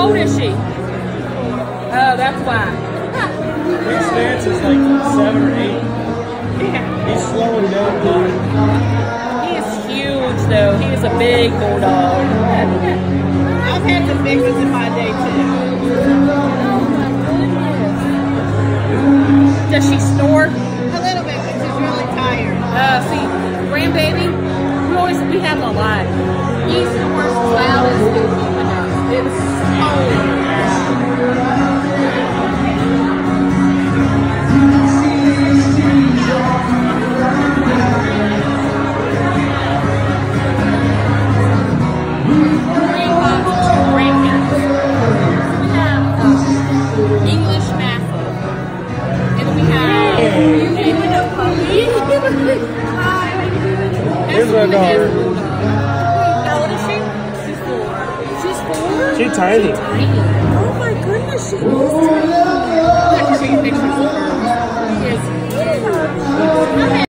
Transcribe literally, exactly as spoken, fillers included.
old is she? Oh, that's why. His stance is like seven or eight. Yeah. He's slowing down a lot. He is huge, though. He is a big bulldog. I've had some big ones in my day, too. Oh, my goodness. Does she snore? A little bit, but she's really tired. Uh, see, grandbaby, we always, we have a lot. He snores as loud as the human does. It's so English Mastiff. And we have Here's my daughter. How old is she? She's four. She's four? She's tiny. Tiny. Oh my goodness, she's tiny. I can show you pictures of her. She is